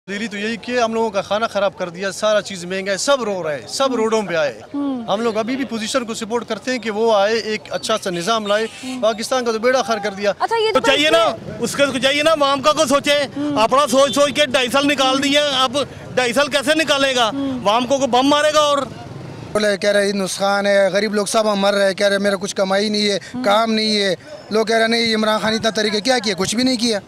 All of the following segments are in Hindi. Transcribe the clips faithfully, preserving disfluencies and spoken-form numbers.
दिल्ली तो यही कि हम लोगों का खाना खराब कर दिया, सारा चीज महंगा है, सब रो रहे हैं, सब रोडों पे आए। हम लोग अभी भी पोजीशन को सपोर्ट करते हैं कि वो आए, एक अच्छा सा निजाम लाए। पाकिस्तान का तो बेड़ा खर कर दिया। अच्छा ये तो चाहिए ना, उसके चाहिए ना वामका को सोचे, अपना सोच सोच के ढाई साल निकाल दिया, अब ढाई साल कैसे निकालेगा? वामको को बम मारेगा। और बोले कह रहे नुकसान है, गरीब लोग सब मर रहे हैं, कह रहे मेरा कुछ कमाई नहीं है, काम नहीं है। लोग कह रहे नहीं इमरान खान इतना तरीके क्या किया, कुछ भी नहीं किया।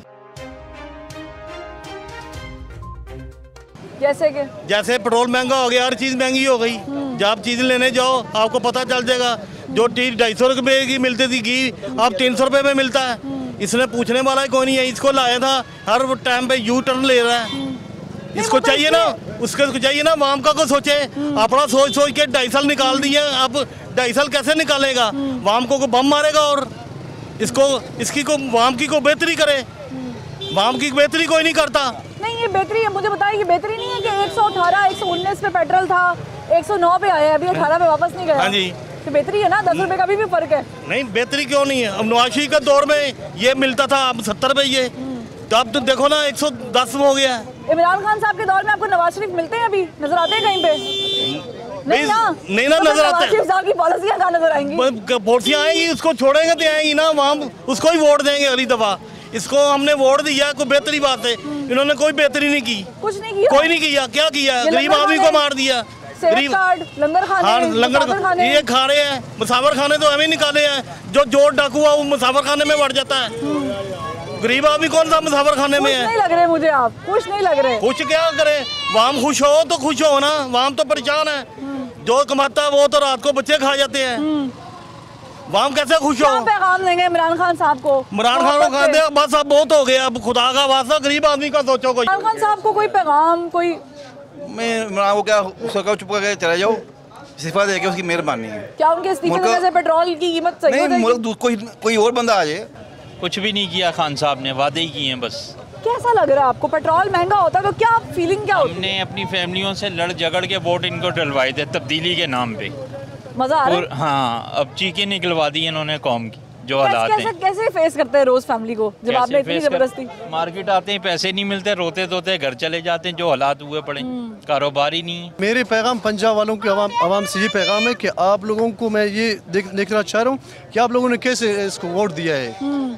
जैसे कि जैसे पेट्रोल महंगा हो गया, हर चीज महंगी हो गई। जब आप चीज लेने जाओ आपको पता चल जाएगा, जो चीज ढाई सौ रुपये की मिलती थी घी अब तीन सौ रुपये में मिलता है। इसने पूछने वाला ही कोई नहीं है। इसको लाया था, हर टाइम पे यू टर्न ले रहा है। इसको चाहिए ना, उसके चाहिए ना वामका को सोचे, अपना सोच सोच के ढाई साल निकाल दिया, अब ढाई साल कैसे निकालेगा? वामको को बम मारेगा। और इसको इसकी को वाम की को बेहतरी करे, वाम की बेहतरी कोई नहीं करता। नहीं ये बेहतरी है, मुझे बताइए ये बेहतरी नहीं है कि एक सौ अठारह एक सौ उन्नीस पे पेट्रोल था, एक सौ नौ पे आया है, अभी अठारह पे वापस नहीं गया। हाँ जी, तो बेहतरी है ना, दस रुपए का भी, भी फर्क है। नहीं बेहतरी क्यों नहीं है? अब नवाज शरीफ के दौर में ये मिलता था, अब सत्तर पे ये, तो अब तो देखो ना एक सौ दस हो गया। इमरान खान साहब के दौर में आपको नवाज शरीफ मिलते हैं, अभी नजर आते हैं कहीं पे? नहीं ना, नहीं ना, तो नजर आते नवाज शरीफ साहब की पॉलिसियां कहाँ नजर आएंगी? पॉलिसियां आएंगी, उसको छोड़ेंगे तो आएंगी ना, वहाँ उसको ही वोट देंगे अगली दफा। इसको हमने वोट दिया, कोई बेहतरी बात है, इन्होंने कोई बेहतरी नहीं की, कुछ नहीं किया, कोई नहीं किया। क्या किया? गरीब आदमी को मार दिया। गरीब लंगर खाने, हाँ, लंगर खाने ये खा रहे हैं, मुसाफिर खाने तो हमें निकाले हैं। जो जोर डाकू हुआ वो मुसाफिर खाने में बढ़ जाता है। गरीब आदमी कौन सा मुसाफिर खाने में है? नहीं लग रहे मुझे आप, खुश नहीं लग रहे। कुछ क्या करे, वाम खुश हो तो खुश हो ना, वाम तो परेशान है। जो कमाता है वो तो रात को बच्चे खा जाते हैं, वाम कैसे खुश हो? पैगाम देंगे इमरान खान साहब को? इमरान खान को कह दे बस अब बहुत हो गया, अब खुदा का वास्ता गरीब आदमी का सोचो। कोई इमरान खान साहब को कोई पैगाम, कोई मैं इमरान को क्या उसका चुप करके चले जाओ, इस्तीफा दे के उसकी मेहरबानी है। क्या उनके इस्तीफे में से पेट्रोल की कीमत सही हो नहीं, मुल्क कोई कोई और बंदा आ जाए। कुछ भी नहीं किया खान साहब ने, वादे ही किए हैं बस। कैसा लग रहा है आपको? पेट्रोल महंगा होता तो क्या फीलिंग क्या होती? हमने अपनी फैमिलियों से लड़ झगड़ के वोट इनको डलवाए थे तब्दीली के नाम पे। मजा आ रहा है? हाँ, अब चीखें निकलवा दी इन्होंने कौम की, जो कैसे, हालात कैसे, हैं। कैसे फेस करते हैं रोज फैमिली को जब आपने इतनी जबरदस्ती? मार्केट आते हैं, पैसे नहीं मिलते, रोते धोते घर चले जाते हैं, जो हालात हुए पड़े, कारोबार ही नहीं है। मेरे पैगाम पंजाब वालों के अवाम अवाम से ये पैगाम है कि आप लोगों को मैं ये देख देखना चाह रहा हूँ कि आप लोगों ने कैसे इसको वोट दिया है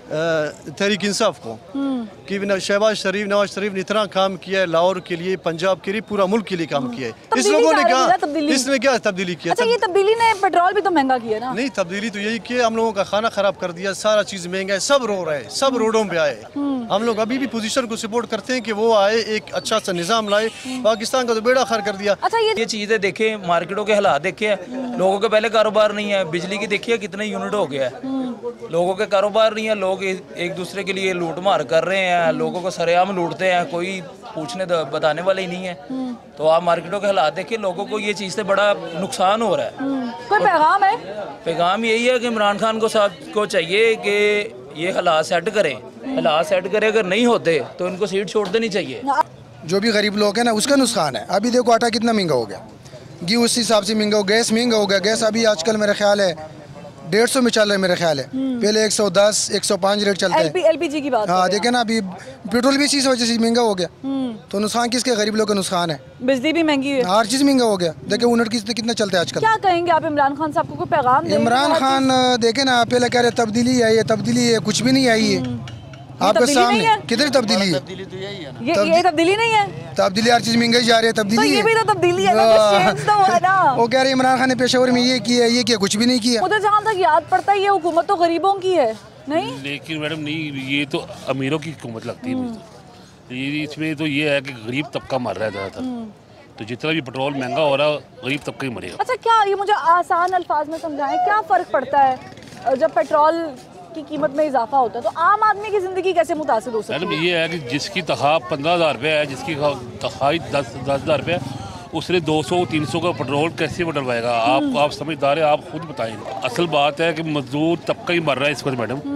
तहरीक इंसाफ को, कि शहबाज शरीफ नवाज शरीफ ने इतना काम किया है लाहौर के लिए, पंजाब के लिए, पूरा मुल्क के लिए काम किया है। इस लोगों ने क्या इसने क्या तब्दीली किया? अच्छा ये तब्दीली ने पेट्रोल भी तो महंगा किया ना? नहीं, तब्दीली तो यही कि हम लोगों का खाना खराब कर दिया, सारा चीज महंगा है, सब रो रहे हैं, सब रोडों पे आए। हम लोग अभी भी पोजीशन को सपोर्ट करते हैं कि वो आए, एक अच्छा सा निजाम लाए। पाकिस्तान का तो बेड़ा खर कर दिया। अच्छा ये ये चीज़ें देखे, मार्केटों के हालात देखे, लोगों के पहले कारोबार नहीं है, बिजली की देखिए कितने यूनिट हो गया है, लोगों के कारोबार नहीं है, लोग एक दूसरे के लिए लूट मार कर रहे हैं, लोगों को सरेआम लूटते हैं, कोई पूछने बताने वाले ही नहीं है। तो आप मार्केटों के हालात देखिए, लोगों को ये चीज़ से बड़ा नुकसान हो रहा है। कोई पैगाम है? पैगाम यही है कि इमरान खान को साहब को चाहिए कि ये हालात सेट करें, हालात सेट करें, अगर नहीं होते तो इनको सीट छोड़ देनी चाहिए। जो भी गरीब लोग हैं ना उसका नुकसान है। अभी देखो आटा कितना महंगा हो गया, घी उस हिसाब से महंगा हो, गैस महंगा हो गया। गैस अभी आजकल मेरा ख्याल है डेढ़ सौ में चल रहा है, मेरा ख्याल है पहले एक सौ दस एक सौ पाँच रेट चलता है। एलपीजी की बात हाँ देखे ना, अभी पेट्रोल भी इसी वजह से महंगा हो गया। तो नुकसान किसके? गरीब लोग का नुकसान है। बिजली भी महंगी है, हर चीज़ महंगा हो गया। देखे यूनिट कितने कितना चलता है आजकल। क्या कहेंगे आप इमरान खान साहब को? कोई पैगाम? इमरान खान देखे ना, पहले कह रहे तब्दीली आई है, तब्दीली है, कुछ भी नहीं आई है आपके सामने। कितनी तब्दीली है? ये ये तब्दीली नहीं है, तब्दीली हर चीज महंगाई जा रही है, तब्दीली तो ये भी तो तब्दीली है ना, चेंज तो हुआ ना। वो कह रहे इमरान खान ने पेशावर में ये किया ये किया, कुछ भी नहीं किया। मुझे जहाँ तक याद पड़ता है ये हुकूमत तो गरीबों की है। नहीं लेकिन मैडम नहीं, ये तो अमीरों की हुकूमत लगती है मुझे। ये इसमें तो ये है कि गरीब तबका मर रहा है ज़्यादातर, तो जितना भी पेट्रोल महंगा हो रहा है गरीब तबका ही मरेगा। अच्छा क्या ये मुझे आसान अल्फाज में समझाएं, क्या फ़र्क पड़ता है जब पेट्रोल की कीमत में इजाफा होता है तो आम आदमी की ज़िंदगी कैसे मुतासिर हो सकती है? मैडम ये है कि जिसकी तनख्वाह पंद्रह हज़ार रुपये है, जिसकी तनख्वाह दस दस हज़ार रुपये है, उसने दो सौ तीन सौ का पेट्रोल कैसे वो डलवाएगा? आप आप समझदार हैं, आप खुद बताएंगे। असल बात है कि मजदूर तबका ही मर रहा है इस वक्त मैडम।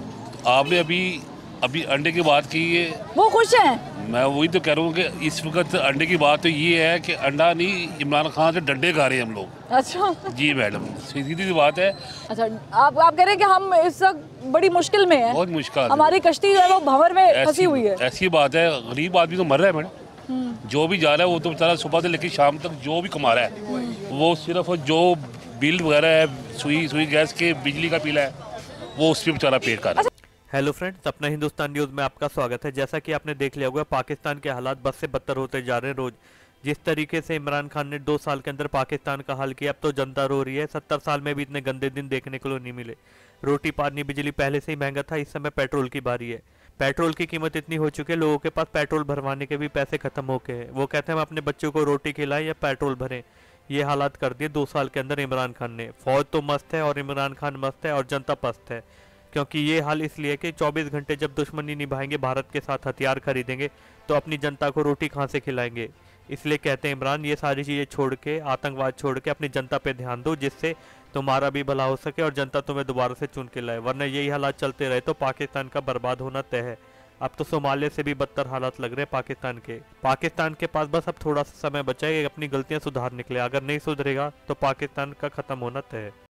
आपने अभी अभी अंडे की बात की है, वो खुश हैं? मैं वही तो कह रहा हूँ कि इस वक्त अंडे की बात तो ये है कि अंडा नहीं, इमरान खान से डंडे खा रहे हैं हम लोग। अच्छा जी मैडम, सीधी सी बात है। अच्छा आप आप कह रहे हैं कि हम इस वक्त बड़ी मुश्किल में हैं, बहुत मुश्किल, हमारी कश्ती जो है वो भंवर में फंसी हुई है। ऐसी बात है, गरीब आदमी तो मर रहा है मैडम। जो भी जा रहा है वो तो बेचारा सुबह से लेकर शाम तक जो भी कमा रहा है वो सिर्फ जो बिल वगैरह है, सुई सुई गैस के, बिजली का बिल है, वो उस पर बेचारा पे कर रहा है। हेलो फ्रेंड्स, अपना हिंदुस्तान न्यूज़ में आपका स्वागत है। जैसा कि आपने देख लिया होगा, पाकिस्तान के हालात बद से बदतर होते जा रहे हैं रोज। जिस तरीके से इमरान खान ने दो साल के अंदर पाकिस्तान का हाल किया, अब तो जनता रो रही है। सत्तर साल में भी इतने गंदे दिन देखने को नहीं मिले। रोटी पानी बिजली पहले से ही महंगा था, इस समय पेट्रोल की बारी है। पेट्रोल की कीमत इतनी हो चुकी है, लोगों के पास पेट्रोल भरवाने के भी पैसे खत्म हो गए हैं। वो कहते हैं हम अपने बच्चों को रोटी खिलाएं या पेट्रोल भरें। ये हालात कर दिए दो साल के अंदर इमरान खान ने। फौज तो मस्त है और इमरान खान मस्त है और जनता पस्त है, क्योंकि ये हाल इसलिए कि चौबीस घंटे जब दुश्मनी निभाएंगे, भारत के साथ हथियार खरीदेंगे, तो अपनी जनता को रोटी कहाँ से खिलाएंगे। इसलिए कहते हैं इमरान, ये सारी चीज़ें छोड़ के, आतंकवाद छोड़ के अपनी जनता पे ध्यान दो, जिससे तुम्हारा भी भला हो सके और जनता तुम्हें दोबारा से चुन के लाए। वरना यही हालात चलते रहे तो पाकिस्तान का बर्बाद होना तय है। अब तो सोमालिया से भी बदतर हालात लग रहे हैं पाकिस्तान के। पाकिस्तान के पास बस अब थोड़ा सा समय बचा है अपनी गलतियां सुधारने के लिए। अगर नहीं सुधरेगा तो पाकिस्तान का खत्म होना तय है।